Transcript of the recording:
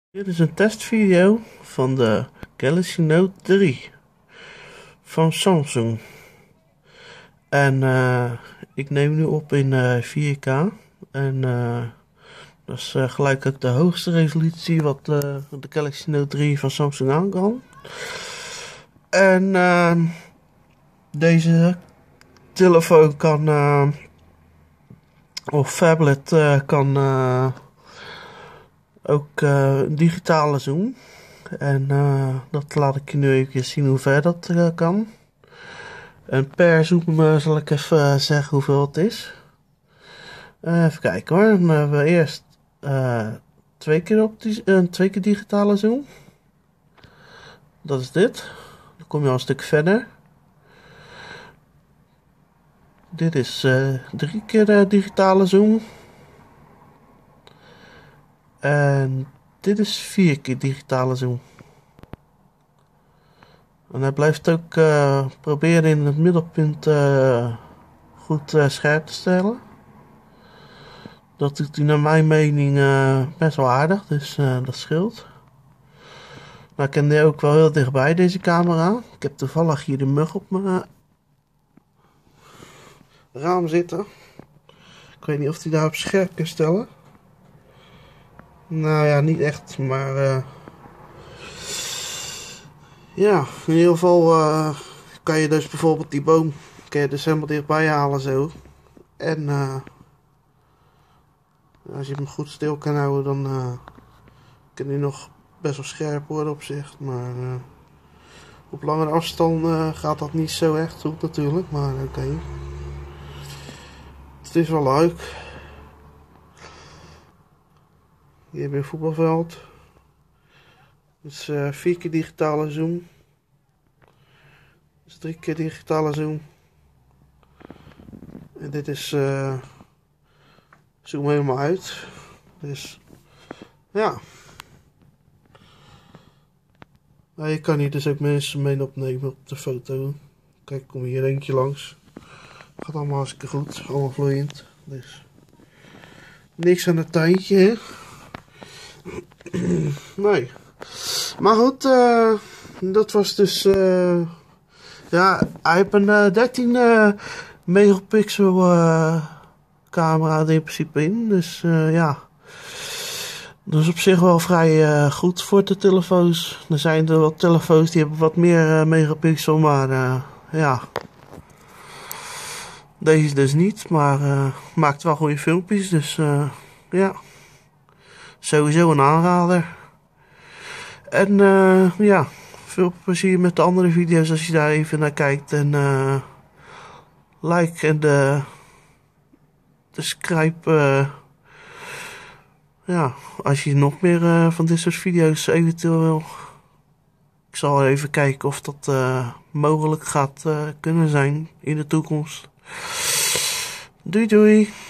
Dit is een testvideo van de Galaxy Note 3 van Samsung. En ik neem nu op in 4K. En dat is gelijk ook de hoogste resolutie wat de Galaxy Note 3 van Samsung aan kan. En deze telefoon kan, of tablet kan ook digitale zoom. En dat laat ik je nu even zien hoe ver dat kan. En per zoom zal ik even zeggen hoeveel het is. Even kijken hoor. Dan hebben we eerst twee keer digitale zoom. Dat is dit. Dan kom je al een stuk verder. Dit is 3 keer digitale zoom. En dit is 4 keer digitale zoom. En hij blijft ook proberen in het middelpunt goed scherp te stellen. Dat doet hij naar mijn mening best wel aardig, dus dat scheelt. Maar ik ken die ook wel heel dichtbij, deze camera. Ik heb toevallig hier de mug op mijn raam zitten. Ik weet niet of hij daar op scherp kan stellen. Nou ja, niet echt, maar ja, in ieder geval kan je dus bijvoorbeeld die boom kan je dus helemaal dichtbij halen zo. En als je hem goed stil kan houden, dan kan hij nog best wel scherp worden op zich. Maar op langere afstand gaat dat niet zo echt goed natuurlijk, maar oké. Het is wel leuk. Hier heb je een voetbalveld. Dus 4 keer digitale zoom. Dus 3 keer digitale zoom. En dit is zoom helemaal uit. Dus ja. Nou, je kan hier dus ook mensen mee opnemen op de foto. Kijk, kom hier eentje langs. Gaat allemaal hartstikke goed. Allemaal vloeiend. Dus niks aan het tuintje, hè? Nee. Maar goed, dat was dus ja, hij heeft een 13 megapixel camera er in principe in. Dus ja, dat is op zich wel vrij goed voor de telefoons. Er zijn er wat telefoons die hebben wat meer megapixel, maar ja, deze dus niet. Maar maakt wel goede filmpjes, dus ja, sowieso een aanrader. En ja, veel plezier met de andere video's als je daar even naar kijkt. En like en de subscribe. Ja, als je nog meer van dit soort video's eventueel wil. Ik zal even kijken of dat mogelijk gaat kunnen zijn in de toekomst. Doei doei!